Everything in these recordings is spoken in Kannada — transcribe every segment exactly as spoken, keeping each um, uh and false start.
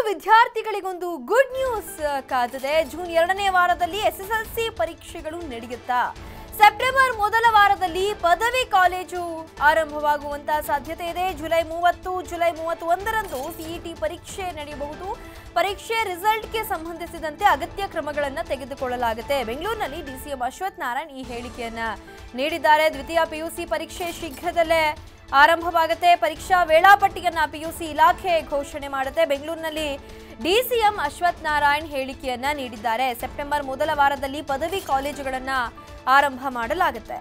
ವಿದ್ಯಾರ್ಥಿಗಳಿಗೊಂದು ಗುಡ್ ನ್ಯೂಸ್ ಕಾದಿದೆ. ಜೂನ್ ಎರಡನೇ ವಾರದಲ್ಲಿ ಎಸ್ಎಸ್ಎಲ್ಸಿ ಪರೀಕ್ಷೆಗಳು ನಡೆಯುತ್ತಾ ಸೆಪ್ಟೆಂಬರ್ ಮೊದಲ ವಾರದಲ್ಲಿ ಪದವಿ ಕಾಲೇಜು ಆರಂಭವಾಗುವಂತ ಸಾಧ್ಯತೆ ಇದೆ. ಜುಲೈ ಮೂವತ್ತು ಜುಲೈ ಮೂವತ್ತೊಂದರಂದು ಸಿಇಟಿ ಪರೀಕ್ಷೆ ನಡೆಯಬಹುದು. ಪರೀಕ್ಷೆ ರಿಸಲ್ಟ್ಗೆ ಸಂಬಂಧಿಸಿದಂತೆ ಅಗತ್ಯ ಕ್ರಮಗಳನ್ನು ತೆಗೆದುಕೊಳ್ಳಲಾಗುತ್ತೆ. ಬೆಂಗಳೂರಿನಲ್ಲಿ ಡಿಸಿಎಂ ಅಶ್ವಥ್ ನಾರಾಯಣ್ ಈ ಹೇಳಿಕೆಯನ್ನ ನೀಡಿದ್ದಾರೆ. ದ್ವಿತೀಯ ಪಿಯುಸಿ ಪರೀಕ್ಷೆ ಶೀಘ್ರದಲ್ಲೇ ಆರಂಭವಾಗುತ್ತೆ. ಪರೀಕ್ಷಾ ವೇಳಾಪಟ್ಟಿಯನ್ನ ಪಿಯುಸಿ ಇಲಾಖೆ ಘೋಷಣೆ ಮಾಡುತ್ತೆ. ಬೆಂಗಳೂರಿನಲ್ಲಿ ಡಿಸಿಎಂ ಅಶ್ವಥ್ ನಾರಾಯಣ್ ಹೇಳಿಕೆಯನ್ನ ನೀಡಿದ್ದಾರೆ. ಸೆಪ್ಟೆಂಬರ್ ಮೊದಲ ವಾರದಲ್ಲಿ ಪದವಿ ಕಾಲೇಜುಗಳನ್ನ ಆರಂಭ ಮಾಡಲಾಗುತ್ತೆ.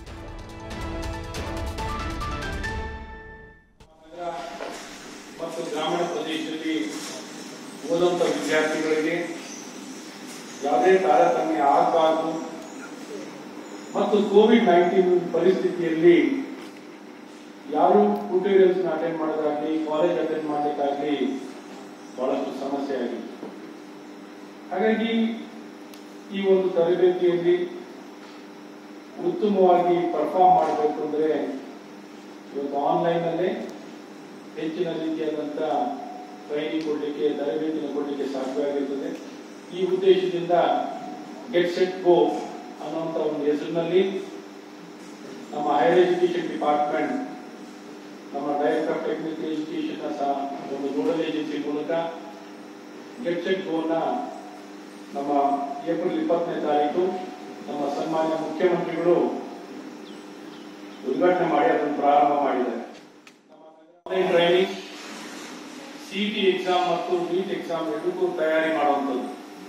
ಮತ್ತು ಗ್ರಾಮೀಣ ಪ್ರದೇಶದಲ್ಲಿ ಓದುವಂತ ವಿದ್ಯಾರ್ಥಿಗಳಿಗೆ ಯಾವುದೇ ತಾರತಮ್ಯ ಆಗಬಾರದು ಮತ್ತು ಕೋವಿಡ್ ನೈನ್ಟೀನ್ ಪರಿಸ್ಥಿತಿಯಲ್ಲಿ ಯಾರು ಟ್ಯೂಟೋರಿಯಲ್ಸ್ ಅಟೆಂಡ್ ಮಾಡೋದಾಗ್ಲಿ ಕಾಲೇಜ್ ಅಟೆಂಡ್ ಮಾಡಲಿಕ್ಕಾಗ್ಲಿ ಬಹಳಷ್ಟು ಸಮಸ್ಯೆ ಆಗಿದೆ. ಹಾಗಾಗಿ ಈ ಒಂದು ತರಬೇತಿಯಲ್ಲಿ ಉತ್ತಮವಾಗಿ ಪರ್ಫಾರ್ಮ್ ಮಾಡಬೇಕು ಅಂದ್ರೆ ಇವತ್ತು ಆನ್ಲೈನ್ ಅಲ್ಲೇ ಹೆಚ್ಚಿನ ರೀತಿಯಾದಂತ ಟ್ರೈನಿಂಗ್ ಕೊಡ್ಲಿಕ್ಕೆ ತರಬೇತಿನ ಕೊಡ್ಲಿಕ್ಕೆ ಸಾಧ್ಯವಾಗಿರುತ್ತದೆ. ಈ ಉದ್ದೇಶದಿಂದ ಗೆಟ್ ಸೆಟ್ ಗೋ ಅನ್ನುವಂತ ಒಂದು ಹೆಸರಿನಲ್ಲಿ ನಮ್ಮ ಹೈಯರ್ ಎಜುಕೇಶನ್ ಡಿಪಾರ್ಟ್ಮೆಂಟ್ ನಮ್ಮ ಡೈರೆಕ್ಟರ್ ಆಫ್ ಟೆಕ್ನಿಕಲ್ ಎಜುಕೇಶನ್ ಸಹ ಒಂದು ನೋಡಲ್ ಏಜೆನ್ಸಿ ಮೂಲಕ ಗೆಟ್ ಸೆಟ್ ಗೋ ನ ನಮ್ಮ ಏಪ್ರಿಲ್ ಇಪ್ಪತ್ತನೇ ತಾರೀಕು ನಮ್ಮ ಸನ್ಮಾನ್ಯ ಮುಖ್ಯಮಂತ್ರಿಗಳು ಉದ್ಘಾಟನೆ ಮಾಡಿ ಅದನ್ನು ಪ್ರಾರಂಭ ಮಾಡಿದ್ದಾರೆ. ಆನ್ಲೈನ್ ಟ್ರೈನಿಂಗ್ ಸಿಇಟಿ ಎಕ್ಸಾಮ್ ಮತ್ತು ನೀಟ್ ಎಕ್ಸಾಮ್ ಎರಡಕ್ಕೂ ತಯಾರಿ ಮಾಡುವಂಥದ್ದು.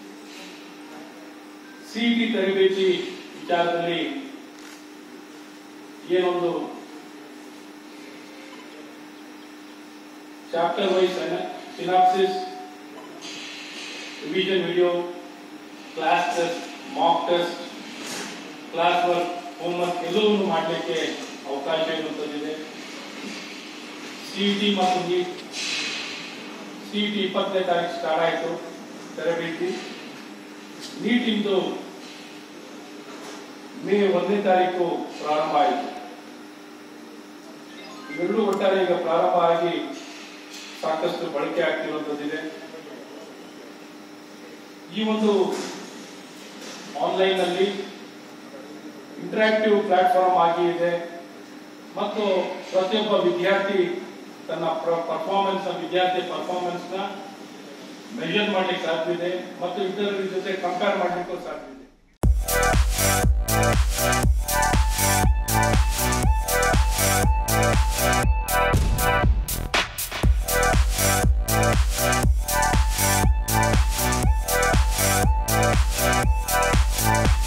ಸಿಇಟಿ ತರಬೇತಿ ವಿಚಾರದಲ್ಲಿ ಏನೊಂದು chapter wise synopsis, revision video, class test, mock test, class work, homework ಎಲ್ಲವನ್ನೂ ಮಾಡಲಿಕ್ಕೆ ಅವಕಾಶ ಇರುವಂತದ್ದಿದೆ. ಸಿಇಟಿ ಮತ್ತು ನೀಟ್ ಸಿಇಟಿ ಇಪ್ಪತ್ತನೇ ತಾರೀಕು ಸ್ಟಾರ್ಟ್ ಆಯಿತು ತರಬೇತಿ. ನೀಟ್ ಇಂದು ಮೇ ಒಂದನೇ ತಾರೀಕು ಪ್ರಾರಂಭ ಆಯಿತು. ಇವೆರಡೂ ಒಟ್ಟಾರೆ ಈಗ ಪ್ರಾರಂಭ ಆಗಿ ಸಾಕಷ್ಟು ಬಳಕೆ ಆಗ್ತಿರುವಂತದ್ದಿದೆ. ಈ ಒಂದು ಆನ್ಲೈನ್ ನಲ್ಲಿ ಇಂಟರಾಕ್ಟಿವ್ ಪ್ಲಾಟ್ಫಾರ್ಮ್ ಆಗಿ ಇದೆ ಮತ್ತು ಪ್ರತಿಯೊಬ್ಬ ವಿದ್ಯಾರ್ಥಿ ತನ್ನ ಪರ್ಫಾರ್ಮೆನ್ಸ್ ವಿದ್ಯಾರ್ಥಿ ಪರ್ಫಾರ್ಮೆನ್ಸ್ ನ ಮೆಜರ್ ಮಾಡ್ಲಿಕ್ಕೆ ಸಾಧ್ಯ ಇದೆ ಮತ್ತು ಇತರರ ಜೊತೆ ಕಂಪೇರ್ ಮಾಡ್ಲಿಕ್ಕೂ ಸಾಧ್ಯ ಇದೆ. We'll be right back.